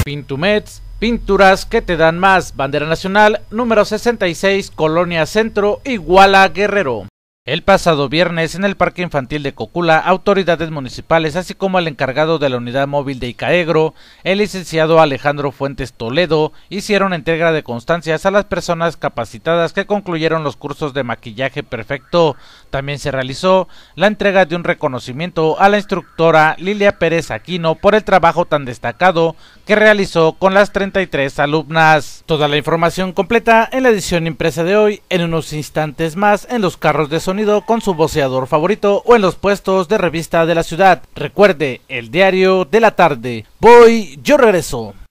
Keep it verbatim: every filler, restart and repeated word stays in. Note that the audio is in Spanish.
Pintumets, pinturas que te dan más. Bandera Nacional, número sesenta y seis, Colonia Centro, Iguala, Guerrero. El pasado viernes, en el Parque Infantil de Cocula, autoridades municipales, así como el encargado de la unidad móvil de Icaegro, el licenciado Alejandro Fuentes Toledo, hicieron entrega de constancias a las personas capacitadas que concluyeron los cursos de maquillaje perfecto. También se realizó la entrega de un reconocimiento a la instructora Lilia Pérez Aquino por el trabajo tan destacado que realizó con las treinta y tres alumnas. Toda la información completa en la edición impresa de hoy, en unos instantes más en los carros de sonido con su voceador favorito o en los puestos de revista de la ciudad. Recuerde, el diario de la tarde. Voy, yo regreso.